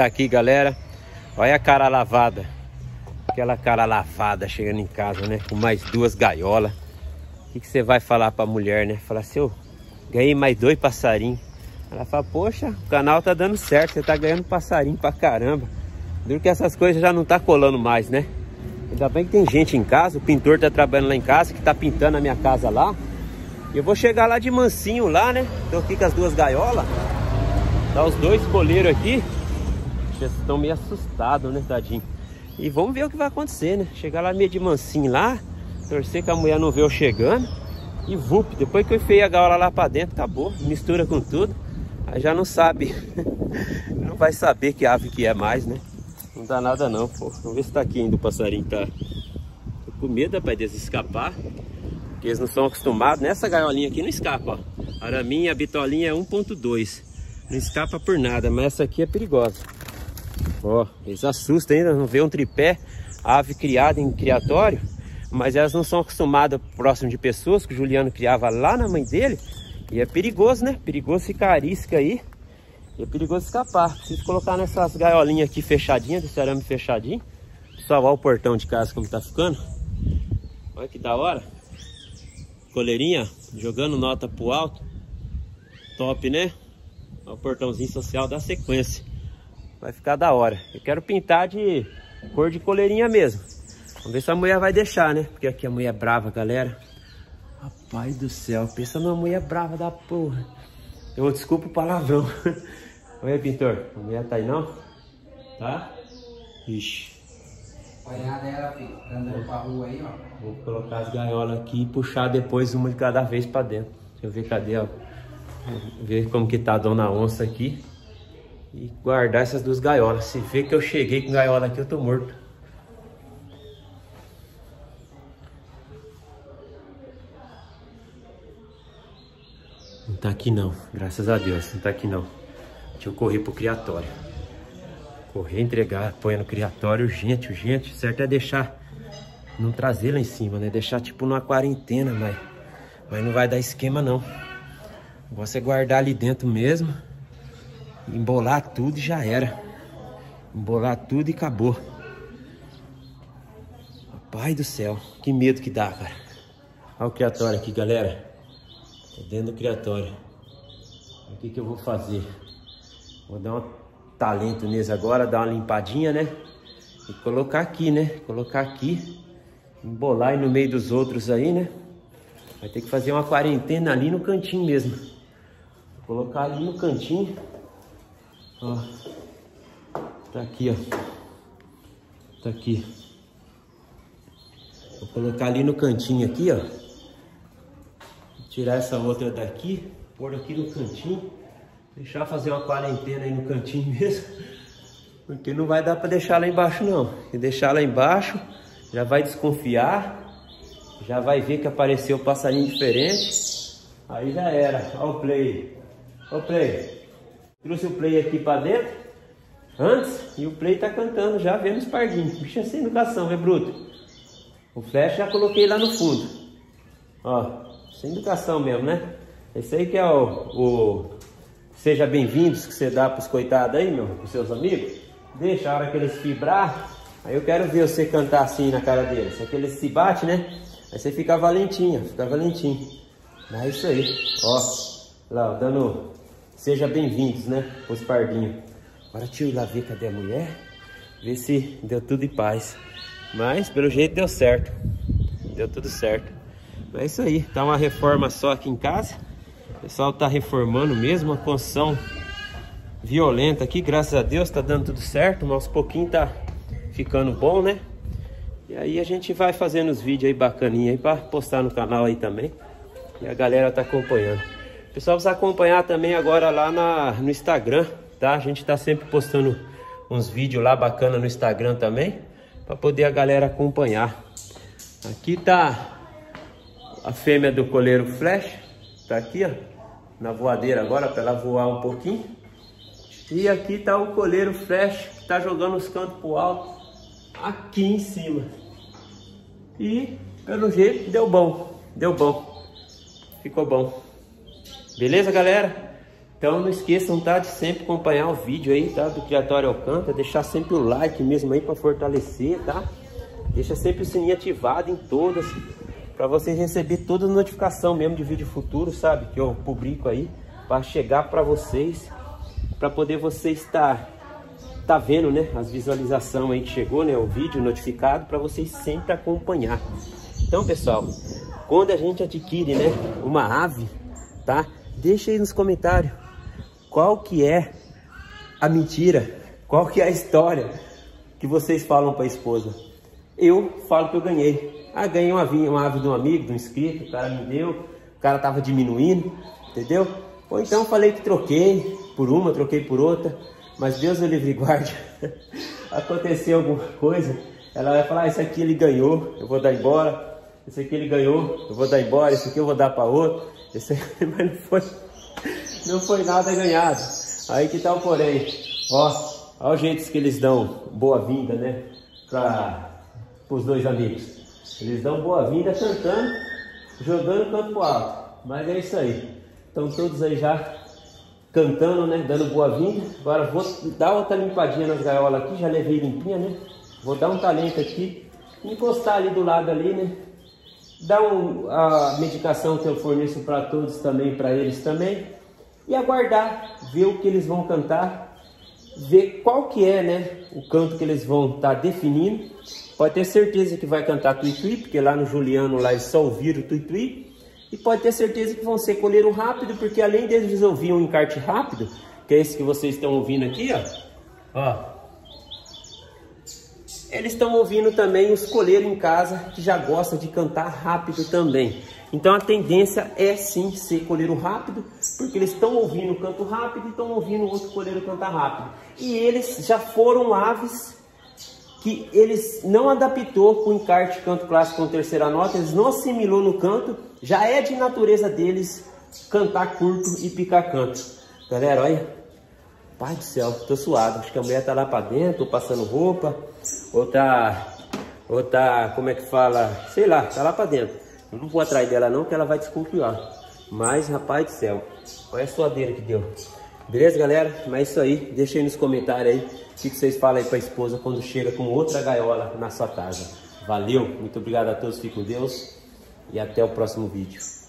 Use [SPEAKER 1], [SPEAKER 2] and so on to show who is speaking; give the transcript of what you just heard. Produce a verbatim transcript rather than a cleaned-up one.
[SPEAKER 1] tá aqui, galera. Olha a cara lavada. Aquela cara lavada chegando em casa, né? Com mais duas gaiolas. O que que você vai falar pra mulher, né? Falar assim, eu ganhei mais dois passarinhos. Ela fala, poxa, o canal tá dando certo. Você tá ganhando passarinho pra caramba. Duro que essas coisas já não tá colando mais, né? Ainda bem que tem gente em casa. O pintor tá trabalhando lá em casa, que tá pintando a minha casa lá. E eu vou chegar lá de mansinho lá, né? Tô aqui com as duas gaiolas. Tá os dois coleiros aqui. Vocês estão meio assustados, né, tadinho? E vamos ver o que vai acontecer, né? Chegar lá meio de mansinho lá. Torcer que a mulher não vê eu chegando. E vup, depois que eu enfiei a gaiola lá pra dentro, acabou. Mistura com tudo. Aí já não sabe. Não vai saber que ave que é mais, né? Não dá nada não, pô. Vamos ver se tá aqui ainda o passarinho, tá? Tô com medo, rapaz, deles escapar. Porque eles não são acostumados. Nessa gaiolinha aqui não escapa, ó. A araminha, a bitolinha é um ponto dois. Não escapa por nada, mas essa aqui é perigosa. Ó, eles assustam ainda, não vê um tripé, ave criada em criatório. Mas elas não são acostumadas próximo de pessoas, que o Juliano criava lá na mãe dele. E é perigoso, né? Perigoso ficar arisca aí. E é perigoso escapar. Preciso colocar nessas gaiolinhas aqui fechadinhas, desse arame fechadinho. Pessoal, olha o portão de casa como tá ficando. Olha que da hora. Coleirinha, jogando nota pro alto. Top, né? Olha o portãozinho social da sequência. Vai ficar da hora. Eu quero pintar de cor de coleirinha mesmo. Vamos ver se a mulher vai deixar, né? Porque aqui a mulher é brava, galera. Rapaz do céu, pensa numa mulher brava da porra. Eu desculpa o palavrão. Oi, pintor. A mulher tá aí não? Tá? Ixi.
[SPEAKER 2] Olha dela, filho. Tá andando pra rua aí, ó.
[SPEAKER 1] Vou colocar as gaiolas aqui e puxar depois uma de cada vez pra dentro. Deixa eu ver cadê, ó. Ver como que tá a dona onça aqui. E guardar essas duas gaiolas. Se vê que eu cheguei com gaiola aqui, eu tô morto. Não tá aqui não, graças a Deus, não tá aqui não. Deixa eu correr pro criatório. Correr, entregar, põe no criatório urgente, urgente. Certo é deixar, não trazer lá em cima, né? Deixar tipo numa quarentena, mas, mas não vai dar esquema não. Você guardar ali dentro mesmo. Embolar tudo e já era. Embolar tudo e acabou. Pai do céu, que medo que dá, cara. Olha o criatório aqui, galera. Tô dentro do criatório. O que que eu vou fazer? Vou dar um talento neles agora, dar uma limpadinha, né? E colocar aqui, né? Colocar aqui. Embolar aí no meio dos outros aí, né? Vai ter que fazer uma quarentena ali no cantinho mesmo. Vou colocar ali no cantinho. Ó. Tá aqui, ó. Tá aqui. Vou colocar ali no cantinho aqui, ó. Tirar essa outra daqui, pôr aqui no cantinho, deixar fazer uma quarentena aí no cantinho mesmo, porque não vai dar para deixar lá embaixo não. Se deixar lá embaixo, já vai desconfiar, já vai ver que apareceu um passarinho diferente, aí já era. Olha o play, olha o play, trouxe o play aqui para dentro, antes, e o play tá cantando já, vendo os pardinhos. Bicho é sem educação, é bruto. O flash já coloquei lá no fundo, ó. Sem educação mesmo, né? Esse aí que é o, o seja bem-vindos que você dá pros coitados aí, meu, pros seus amigos. Deixa a hora que eles vibrar. Aí eu quero ver você cantar assim na cara deles. Se aqueles se bate, né? Aí você fica valentinho, fica valentinho. Mas é isso aí. Ó, lá, ó, dando seja bem-vindos, né? Os pardinhos. Agora deixa eu ir lá ver cadê a mulher. Ver se deu tudo em paz. Mas pelo jeito deu certo. Deu tudo certo. É isso aí, tá uma reforma só aqui em casa. O pessoal tá reformando mesmo, uma construção violenta aqui, graças a Deus tá dando tudo certo, mas aos pouquinhos tá ficando bom, né? E aí a gente vai fazendo os vídeos aí bacaninha aí pra postar no canal aí também. E a galera tá acompanhando. O pessoal precisa acompanhar também agora lá na, no Instagram, tá? A gente tá sempre postando uns vídeos lá bacana no Instagram também, pra poder a galera acompanhar. Aqui tá a fêmea do coleiro flash, tá aqui, ó, na voadeira agora, para ela voar um pouquinho. E aqui tá o coleiro flash, que tá jogando os cantos pro alto, aqui em cima. E, pelo jeito, deu bom, deu bom, ficou bom. Beleza, galera? Então não esqueçam, tá, de sempre acompanhar o vídeo aí, tá, do Criatório Alcântara, deixar sempre o like mesmo aí para fortalecer, tá? Deixa sempre o sininho ativado em todas, para vocês receberem toda a notificação mesmo de vídeo futuro, sabe? Que eu publico aí, para chegar para vocês, para poder vocês estar tá vendo, né, as visualizações aí que chegou, né, o vídeo notificado, para vocês sempre acompanhar. Então, pessoal, quando a gente adquire, né, uma ave, tá? Deixa aí nos comentários qual que é a mentira, qual que é a história que vocês falam para a esposa. Eu falo que eu ganhei. Ah, ganhei uma ave, uma ave de um amigo, de um inscrito, o cara me deu, o cara tava diminuindo, entendeu? Ou então falei que troquei por uma, troquei por outra, mas Deus me livre e guarde. Aconteceu alguma coisa, ela vai falar, ah, esse aqui ele ganhou, eu vou dar embora, esse aqui ele ganhou, eu vou dar embora, esse aqui eu vou dar para outro, esse aqui, mas não foi, não foi nada ganhado. Aí que tá o porém, ó, ó o jeito que eles dão boa-vinda, né, para os dois amigos. Eles dão boa-vinda cantando, jogando o canto pro alto, mas é isso aí. Estão todos aí já cantando, né, dando boa-vinda. Agora vou dar outra limpadinha nas gaiolas aqui, já levei limpinha, né? Vou dar um talento aqui, encostar ali do lado ali, né? Dar um, a medicação que eu forneço para todos também, para eles também. E aguardar, ver o que eles vão cantar, ver qual que é, né, o canto que eles vão estar tá definindo. Pode ter certeza que vai cantar Tui-Tui, porque lá no Juliano lá eles só ouviram Tui-Tui. E pode ter certeza que vão ser coleiro rápido, porque além deles ouvir um encarte rápido, que é esse que vocês estão ouvindo aqui, ó. Ó. Eles estão ouvindo também os coleiros em casa, que já gostam de cantar rápido também. Então a tendência é sim ser coleiro rápido, porque eles estão ouvindo o canto rápido e estão ouvindo o outro coleiro cantar rápido. E eles já foram aves que eles não adaptou com o encarte canto clássico com terceira nota, eles não assimilou no canto, já é de natureza deles cantar curto e picar canto. Galera, olha, pai do céu, tô suado, acho que a mulher tá lá pra dentro, passando roupa, ou tá, ou tá, como é que fala, sei lá, tá lá pra dentro. Eu não vou atrás dela não, que ela vai desconfiar. Mas, rapaz do céu, olha a suadeira que deu. Beleza, galera? Mas é isso aí, deixa aí nos comentários aí o que vocês falam aí pra esposa quando chega com outra gaiola na sua casa. Valeu, muito obrigado a todos, fiquem com Deus e até o próximo vídeo.